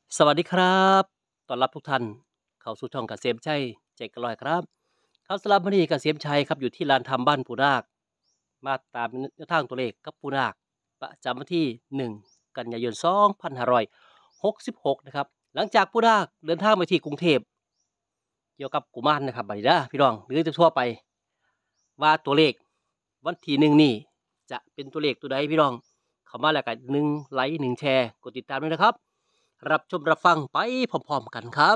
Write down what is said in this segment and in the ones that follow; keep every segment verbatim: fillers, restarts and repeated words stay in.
สวัสดีครับต้อนรับทุกท่านเข้าสู่ช่องเกษมชัยใจเกินร้อยครับครับสำหรับวันนี้เกษมชัยครับอยู่ที่ลานธรรมบ้านปูนาคมาตามแนวทางตัวเลขกับปูนาคประจำวันที่หนึ่งกันยายนสองพันห้าร้อยหกสิบหกนะครับหลังจากปูนาคเดินทางไปที่กรุงเทพเกี่ยวกับกุมารนะครับบัดนี้นะพี่น้องหรือจะทั่วไปว่าตัวเลขวันที่หนึ่งนี่จะเป็นตัวเลขตัวใดพี่น้องเข้ามาแล้วกันหนึ่งไลค์หนึ่งแชร์กดติดตามด้วยนะครับรับชมรับฟังไปพร้อมๆกันครับ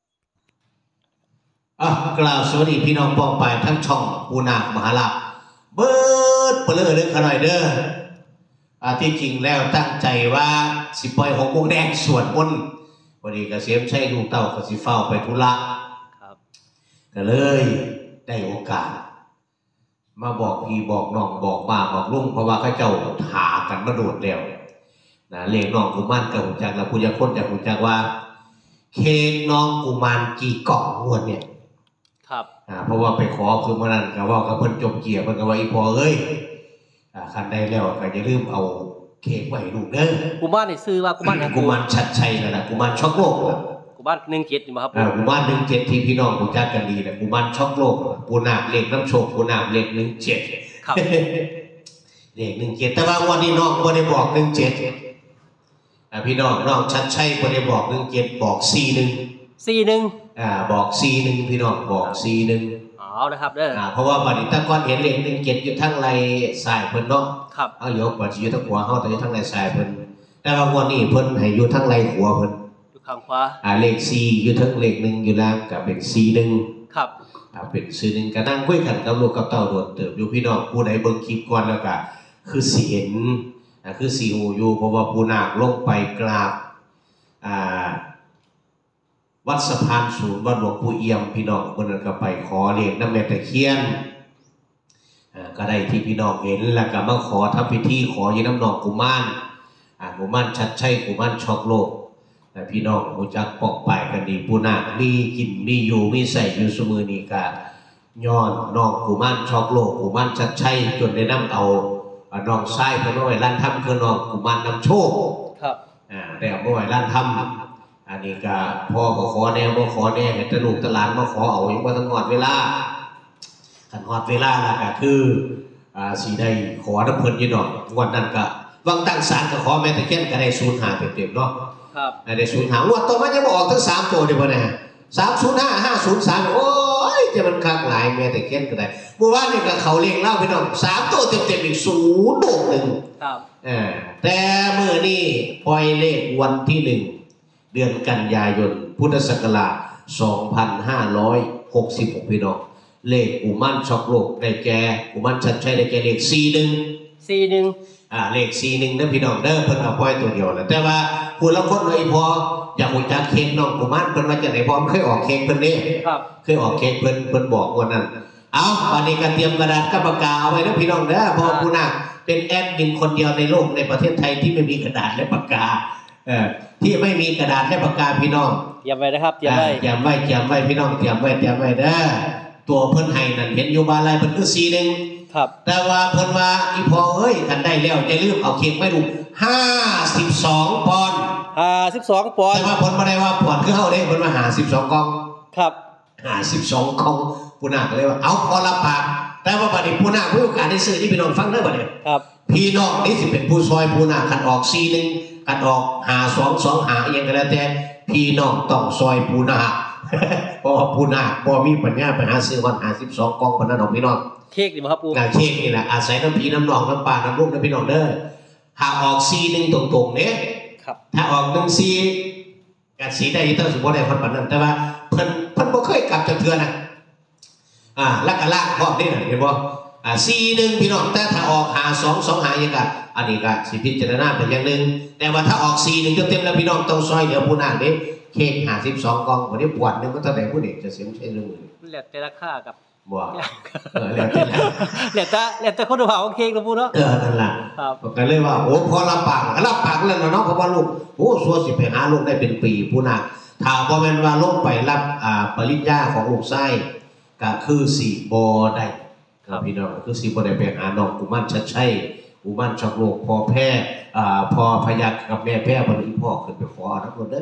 อ่ะกล่าวสวัสดีพี่น้องปองไปทั้งช่องปูนาคมหาลาภเบิดเปลือเด้อขน่อยเด้ออ่าที่จริงแล้วตั้งใจว่าสิปล่อยหกโมงแดงสวดมนต์วันนี้เกษมชัยลูกเต้าก็สิเฝ้าไปธุระครับก็เลยได้โอกาสมาบอกพี่บอกน้องบอกป้าบอกลุงเพราะว่าเขาเจ้าหากันมาโดดแล้วนะเลขน้องกุมารกับหุ่นจักรแล้วผู้ยาคนจากหุ่นจักว่าเค้กน้องกุมารกี่กล่องงวดเนี่ยครับอ่าเพราะว่าไปขอเพิ่นมานั้นก็ว่ากับเพิ่นจบเกียร์เพิ่นก็ว่าอีพอเอ้ยอ่าคันได้แล้วก็อย่าลืมเอาเค้กไว้ลูกเด้อกุมารนี่ชื่อว่ากุมารหยังกุมารชัดชัยนั่นน่ะกุมารช็อกโลกล่ะกุมารหนึ่งเจ็ดนี่บ่ครับอ่ากุมารหนึ่งเจ็ดที่พี่น้องรู้จักกันดีน่ะกุมารช็อกโลกปูนาคเลขน้ำโชคปูนาคเลขหนึ่งเจ็ดครับเลขหนึ่งเจ็ดแต่ว่าวันนี้น้องบ่ได้บอกหนึ่งเจ็ดอ่าพี่น้องน้องชัดชัยบ่ได้บอกหนึ่งเจ็ดบอกสี่หนึ่งสี่หนึ่งอ่าบอกสี่หนึ่งพี่น้องบอกสี่หนึ่งเอานะครับเด้ออ่าเพราะว่าบัดนี้ตะก่อนเห็นเลขหนึ่งเจ็ดอยู่ทั้งไหล่ซ้ายเพิ่นเนาะครับเอาเดี๋ยวบัดสิอยู่ทางขวาเฮาแต่อยู่ทางไหล่ซ้ายเพิ่นแต่ว่าวันนี้เพิ่นให้อยู่ทางไหล่ขวาเพิ่นอยู่ข้างขวาอ่าเลขสี่อยู่ทั้งเลขหนึ่งอยู่ล่างก็เป็นสี่หนึ่งครับอ่าเป็นสี่หนึ่งก็นั่งคุยกันกับลูกกับเต้าโดดเติบอยู่พี่น้องผู้ใดเบิ่งคลิปก่อนแล้วก็คือสิเห็นอ่าคือสิฮู้อยู่เพราะว่าปูนาคลงไปกราบอ่าวัดสะพานสูงวัดหลวงปู่เอี่ยมพี่น้องคนนั้นก็ไปขอเลขน้ำแม่ตะเคียนอ่าก็ได้ที่พี่น้องเห็นแล้วก็มาขอทำพิธีขอยืนน้ำนองกุมารอ่ากุมารชัดชัยกุมารช็อกโลกแต่พี่น้องรู้จักปอกไปกันดีปูนาคมีกินมีอยู่มีใส่อยู่สมือนี้ก็ย้อนน้องกุมารช็อกโลกกุมารชัดชัยจนได้นำเอาน้องชายเพิ่นเอาไว้ลั่นทำคือน้องกุมารนำโชคครับอ่าแต่เอาไว้ลั่นทำอันนี้ก็พ่อก็ขอแนวบ่ขอแนวเห็นตะลูกตะหลานมาขอเอายังบ่ทันฮอดเวลาคันฮอดเวลาแล้วก็คืออ่าสิได้ขอน้ำเพิ่นอยู่ดอกวันนั้นก็วังตั้งศาลก็ขอแม่ตะเคียนก็ได้ศูนย์ห้าเต็มๆเนาะครับได้ศูนย์ห้างวดต่อมาจะบ่ออกทั้งสามตัวเด้บ่แน่สามศูนย์ห้า ห้าศูนย์สามโอ้ยจะมันคักหลายแม่ตะเคียนก็ได้เมื่อวานนี่ก็เขาเลขเล่าพี่น้องสามตัวเต็มๆอีกศูนย์โดดหนึ่งครับเออแต่มื้อนี้ปล่อยเลขวันที่หนึ่งเดือนกันยายนพุทธศักราชสองพันห้าร้อยหกสิบหกพี่น้องเลขกุมารช็อกโลกได้แก่กุมารชัดชัยได้แก่เลขสี่หนึ่งสี่หนึ่งอ่าเลขสี่หนึ่งนะพี่น้องเด้อเพิ่นเอาปล่อยตัวเดียวแหละแต่ว่าผู้ละคนเลยพออยากรู้จักเค้กน้องกุมารเพิ่นว่าจังได๋พอเคยออกเค้กเพิ่นเด้ครับเคยออกเค้กเพิ่นเพิ่นบอกวันนั้นเอาวันนี้ก็เตรียมกระดาษกับปากกาเอาไว้นะพี่น้องเด้อเพราะผู้นาคเป็นแอดมินคนเดียวในโลกในประเทศไทยที่ไม่มีกระดาษและปากกาเอ่อที่ไม่มีกระดาษและปากกาพี่น้องเตรียมไว้นะครับเตรียมไว้เตรียมไว้เตรียมไว้พี่น้องเตรียมไว้เตรียมไว้เด้อตัวเพิ่นให้นั่นเห็นอยู่บ้านไรเพิ่นคือสี่หนึ่งครับแต่ว่าเพิ่นว่าอีพอเอ้ยกันได้แล้วอย่าลืมเอาเค้กไปดูห้าสิบสองปอนด์ห้าสิบสองปอนด์แต่ว่าเพิ่นบ่ได้ว่าปอนด์คือเฮาเด้เพิ่นว่าห้าสิบสองกล่องครับห้าสิบสองกล่องผู้นาคก็เลยว่าเอาพอละปากแต่ว่าบัดนี้ผู้นาคมีโอกาสได้ซื้อที่พี่น้องฟังเด้อบัดนี้ครับพี่น้องนี่สิเป็นผู้ซอยผู้นาคคันออกสี่หนึ่งคันออกห้าสอง สองห้าอีหยังก็แล้วแต่พี่น้องต้องซอยผู้นาคเพราะว่าผู้นาคบ่มีปัญญาไปหาซื้อวันห้าสิบสองกล่องปานนั้นดอกพี่น้องเค้กนี่บ่ครับปู่เค้กนี่แหละอาศัยน้ำผีน้ำนองน้ำปลาน้ำลูกนะพี่น้องเด้อถ้าออกสี่หนึ่งตรงๆเนี่ยครับถ้าออกหนึ่งสี่กัดสีได้ยี่ต้นสมบูรณ์ได้คนปานนั้นแต่ว่าเพิ่นเพิ่นบ่เคยกลับจากเทื่อนะอ่าลักกะลากพร้อมนี่น่ะเห็นบ่อ่าสี่หนึ่งพี่น้องแต่ถ้าออกห้าสอง สองห้าอย่างก็อันนี้ก็สิพิจารณาเป็นอย่างนึงแต่ว่าถ้าออกสี่หนึ่งเต็มๆแล้วพี่น้องต้องซอยเดี๋ยวผู้นางเด้เค้กห้าสิบสองกล่องบ่ได้ปวดนึงมันเท่าใดผู้เด็กจะเสียมใช้มือมันแล้วแต่ราคากับบ่เออแล้วแต่แล้วแต่แล้วแต่คนเผาเค้กนะปู่เนาะเออนั่นล่ะครับก็เลยว่าโอ้พอรับปากรับปากแล้วเนาะเพราะว่าลูกโอ้สัวสิไปหาลูกได้เป็นปีผู้นาคถ้าบ่แม่นว่าลงไปรับอ่าปริญญาของลูกชายก็คือสิบ่ได้ครับพี่น้องคือสิบ่ได้ไปหาน้องกุมารชัดชัยกุมารช็อกโลกพอแพ้อ่าพอพยัคฆ์กับแม่แพ้บ่ได้พ่อขึ้นไปขอเอานำเด้อ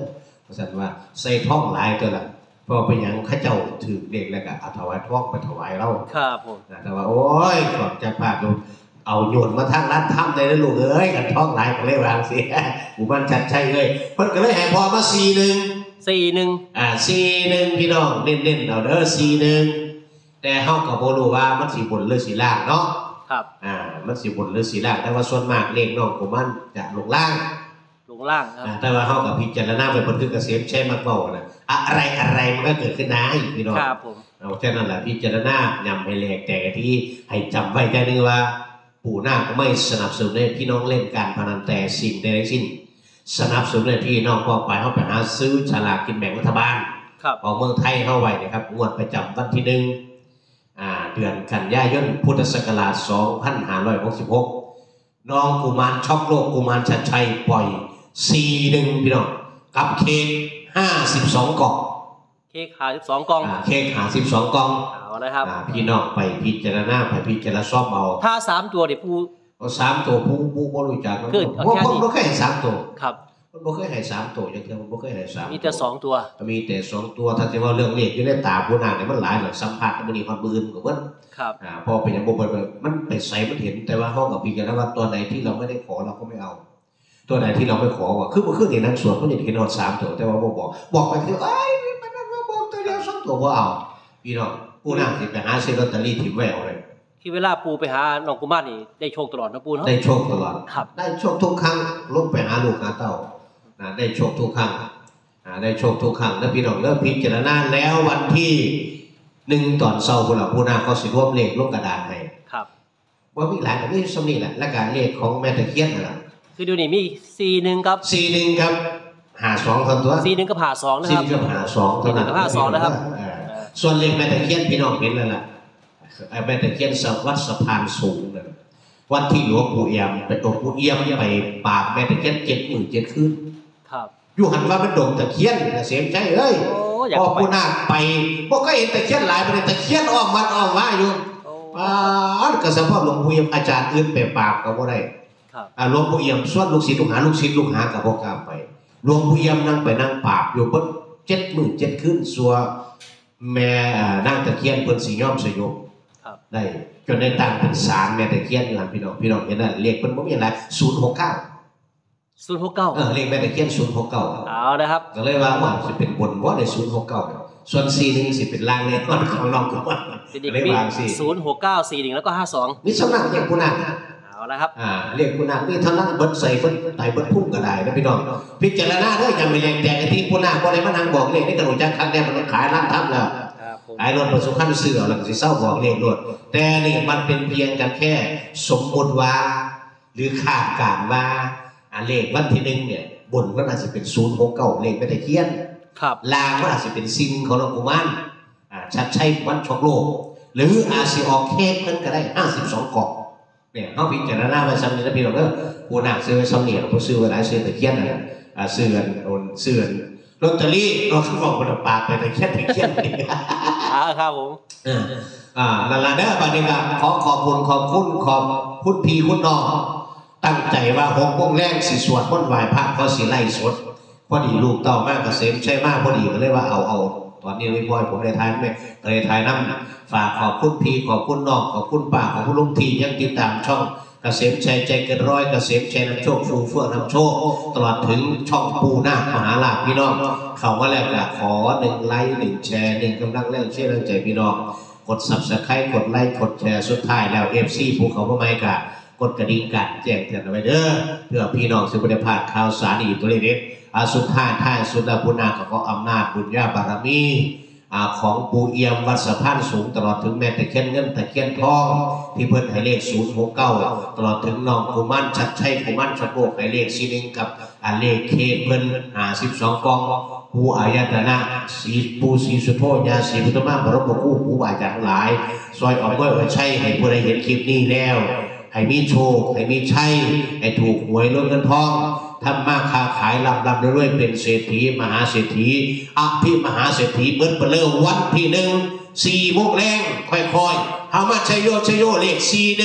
สันว่าใส่ท่องหลายตัวละเพราะเป็นอย่างข้าเจ้าถือเด็กแล้วก็เอาถวายท่องไปถวายเราครับผมแต่ว่าโอ้ยก่อนจะพาดูเอาโยนมาทางร้านทำได้แล้วลูกเอ้ยกันท่องหลายก็เลยวางเสียหมู่บ้านจัดใช่เลยเพิ่นก็เลยให้พอมาสี่หนึ่งสี่หนึ่งอ่าสี่หนึ่งพี่น้องเน้นๆเอาเด้อสี่หนึ่งแต่เฮาก็บ่รู้ว่ามันสิบนหรือสิล่างเนาะครับอ่ามันสิบนหรือสิล่างแต่ว่าส่วนมากเลขน้องของมันจะลงล่างลงล่างครับแต่ว่าเฮากับพิจารณาไปเพิ่นคือเกษมใช้มักเว้าน่ะอะไรอะไรมันก็เกิดขึ้นได้พี่น้องครับผมเอาแค่นั้นแหละพิจารณาย้ำให้แหลกแต่ที่ให้จำไว้แค่นึงว่าปู่นาคไม่สนับสนุนให้พี่น้องเล่นการพนันแต่สิ่งใดทั้งสิ้นสนับสนุนให้พี่น้องพอไปเฮาไปหาซื้อฉลากกินแบ่งรัฐบาลของเมืองไทยเฮาไว้นะครับงวดประจำวันที่หนึ่งอ่าเดือนกันยายนพุทธศักราชสองพันห้าร้อยหกสิบหกน้องกุมารช็อกโลกกุมารชัดชัยปล่อยสี่หนึ่งพี่น้องกับเค้กห้าสิบสองกล่องเค้กห้าสิบสองกล่องเค้กห้าสิบสองกล่องเอาละครับพี่น้องไปพิจารณาไปพิจารณาชอบเอาถ้าสามตัวเดี๋ยวผู้สามตัวผู้ผู้บ่รู้จักมันบ่บ่เคยให้สามตัวครับมันบ่เคยให้สามตัวจังซี่มันบ่เคยให้สามมีแต่สองตัวมีแต่สองตัวถ้าสิว่าเรื่องเลขอยู่ในตาผู้นาเนี่ยมันหลายหลักสัมภาษณ์มื้อนี้ฮอดมื้ออื่นก็เบิดครับอ่าพอเป็นอย่างบ่เบิดมันไปใส่มันเห็นแต่ว่าเฮาก็พิจารณาว่าตัวไหนที่เราไม่ได้ขอเราก็ไม่เอาตัวไหนที่เราไม่ขอว่าคือเมื่อคืนนี่นั่งสวดมันเห็นฮอดสามตัวแต่ว่าบ่บอกบอกไปคือเอ้ยมันบ่บอกตัวเดียวสองตัวบ่เอาพี่น้องผู้นาสิไปหาซื้อลอตเตอรี่ถิ่มไว้เอาเลยที่เวลาปูไปหาน้องกุมารนี่ได้โชคตลอดนะปูเนาะได้โชคตลอดครับได้โชคทุกครั้งลงไปหาลูกหาเต้านะได้โชคทุกครั้งอ่าได้โชคทุกครั้งแล้วพี่น้องเริ่มพิจารณาแล้ววันที่หนึ่งตอนเช้าพวกเราผู้นาเขาสิรวมเลขลงกระดาษให้ครับว่ามีหลายแบบนี้สำนีแหละและการเลขของแม่ตะเคียนน่ะคือดูนี่มีสี่หนึ่งครับสี่หนึ่งครับหาสองคนตัวสี่หนึ่งกับหาสองนะครับสี่กับหาสองเท่านั้นกับหาสองนะครับส่วนเลขแม่ตะเคียนพี่น้องเห็นแล้วล่ะแม่ตะเคียนวัดสะพานสูงนั่นวันที่หลวงปู่เอี่ยมไปหลวงปู่เอี่ยมไปปราบแม่ตะเคียนเจ็ดหมื่นเจ็ดคืนครับอยู่หันว่ามันดงตะเคียนเสียมใจเอ้ยพอผู้นาคไปบ่ก็เห็นตะเคียนหลายไปตะเคียนอ้อมวัดอ้อมว่าอยู่อ่าก็สภาพหลวงปู่เอี่ยมอาจารย์อื่นไปปราบก็บ่ได้ครับอ่าหลวงปู่เอี่ยมส่วนลูกศิษย์ลูกหาลูกศิษย์ลูกหาก็บ่กล้าไปหลวงปู่เอี่ยมนั่งไปนั่งปราบอยู่เบิดเจ็ดหมื่นเจ็ดคืนสัวแม่นางตะเคียนเพิ่นสิยอมสยบได้จนได้ตั้งเป็นศาลแม่ตะเคียนอยู่หั่นพี่น้องพี่น้องเห็นน่ะเลขเพิ่นบ่มีอะไรศูนย์หกเก้าศูนย์หกเก้าเออเลขแม่ตะเคียนศูนย์หกเก้าเอานะครับก็เลยว่าว่าสิเป็นบนบ่ได้ศูนย์หกเก้าส่วนสี่หนึ่งสิเป็นล่างแน่นอนของน้องก็ว่าเลยว่าสิศูนย์หกเก้า สี่หนึ่งแล้วก็ห้าสองมีสำนักอย่างผู้นั้นเอาละครับอ่าเลขผู้นั้นมีเท่านั้นเบิดใส่เบิดไตเบิดพุ่งก็ได้นะพี่น้องพิจารณาเด้ออย่าไปแรงแต่ที่ผู้นั้นบ่ได้มานั่งบอกเลขนี่ก็รู้จักคักแน่มันขายร้านทำแล้วขายรถประสบคันเสื่อแล้วก็สิเศร้าบอกเลขรถแต่นี่มันเป็นเพียงกันแค่สมมุติว่าหรือคาดการณ์ว่าเลขวันที่หนึ่งเนี่ยบนมันอาจจะเป็นศูนย์หกเก้าเลขไม่ได้เขียนลางมันอาจจะเป็นซิมของหลวงปู่มั่นชัดชัยวันช็อกโลกหรืออาซีออกเค้กมันก็ได้ห้าสิบสองกล่องเนี่ยเขาพิจารณาไว้ซ้ำนี่นะพี่น้องเด้อผู้นักซื้อไว้ซ้ำเนี่ยผู้ซื้อไว้หลายซื้อตะเคียนนะซื้อกันโอนซื้อกันลอตเตอรี่เราคือบอกคนปากไปตะเคียนตะเคียนอ่าครับผมอ่านั่นแหละเด้อบัดนี้ก็ขอขอบคุณขอบคุณขอบคุณพี่คุณน้องตั้งใจว่าหกโมงแรกสิสวดมนต์ไหว้พระเขาสิไล่สดพอดีลูกเต่ามากเกษมใช่มากพอดีก็เลยว่าเอาเอาตอนนี้ไม่พอผมเลยทายไม่เลยทายน้ำฝากขอบคุณพี่ขอบคุณน้องขอบคุณป้าขอบคุณลุงทียังติดตามช่องเกษมชัยใจเกินร้อยเกษมชัยนำโชคฟูเฟื่องนำโชคตลอดถึงช่องปูนาคมหาลาภพี่น้องเข้ามาแล้วก็ขอหนึ่งไลค์หนึ่งแชร์หนึ่งกำลังแรงเชื่อแรงใจพี่น้องกดซับสไครต์กดไลค์กดแชร์สุดท้ายแล้วเอฟซีภูเขาพม่กะกดกระดิ่งกัดแจ้งเตือนเอาไว้เด้อเพื่อพี่น้องสืบได้ผ่านข่าวสารอีกตัวเล็กๆอาสุดท้ายท้ายสุดแล้วปูนาคก็อำนาจบุญญาบารมีของปู่เอี่ยมวัดสะพานสูงตลอดถึงแม่ตะเคียนเงินตะเคียนทองที่เพิ่นให้เลขศูนย์หกเก้าตลอดถึงน้องกุมารชัดชัยกุมารชัดโบกให้เลขสี่หนึ่งกับเลขเคเพิ่นห้าสิบสองกองผู้อายตนะสีปูสีสุโธญาสีพุทธมาบรมครูผู้อาจารย์หลายซอยออกด้วยว่าใช่ให้ผู้ใดเห็นคลิปนี้แล้วให้มีโชคให้มีชัยให้ถูกหวยล้นเงินทองทำมาค้าขายลำลำเรื่อยๆเป็นเศรษฐีมหาเศรษฐีอภิมหาเศรษฐีเบิ้ลเปลือวันที่หนึ่งสี่โมงแรงค่อยๆเอามาชัยโยชัยโยเลขสี่หนึ่ง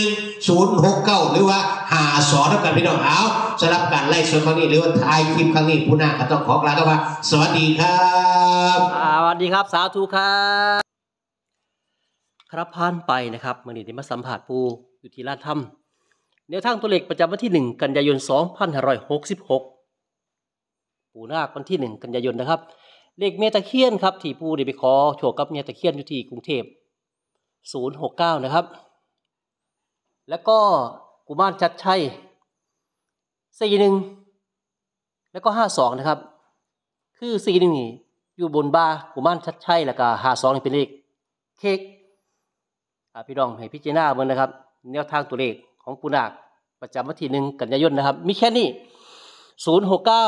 ศูนย์หกเก้าหรือว่าห้าสองแล้วกันพี่น้องเอาสำหรับการไล่สดครั้งนี้หรือว่าถ่ายคลิปครั้งนี้ผู้นาก็ต้องขอกล่าวคำว่าสวัสดีครับสวัสดีครับสาธุครับครับผ่านไปนะครับมื่อนี้ได้มาสัมผัสปูอยู่ที่ลานถ้ำแนวทางตัวเลขประจำวันที่หนึ่งกันยายนสองพันห้าร้อยหกสิบหกปูนาควันที่หนึ่งกันยายนนะครับเลขเมตะเคียนครับที่ปูได้ไปขอโชคกับเมตะเคียนอยู่ที่กรุงเทพศูนย์หกเก้านะครับแล้วก็กุมารชัดชัยสี่หนึ่งแล้วก็ห้าสองนะครับคือสี่หนึ่งนี่อยู่บนบากุมารชัดชัยแล้วก็ห้าสองนี่เป็นเลขเค้กพี่น้องให้พิจารณาเบิ่งนะครับแนวทางตัวเลขของปูนาคประจำวันที่หนึ่งกันยายนนะครับมีแค่นี้ศูนย์หกเก้า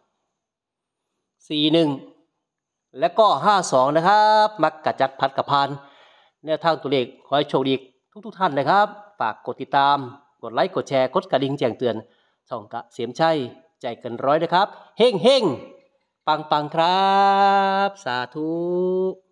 สี่หนึ่งแล้วก็ห้าสองนะครับมักกะจัดพัดกะพานแนวทางตัวเลขขอให้โชคดีทุกทุกท่านนะครับฝากกดติดตามกดไลค์กดแชร์กดกระดิ่งแจ้งเตือนช่องกะเสียมชัยใจเกินร้อยนะครับเฮงเฮงปังปังครับสาธุ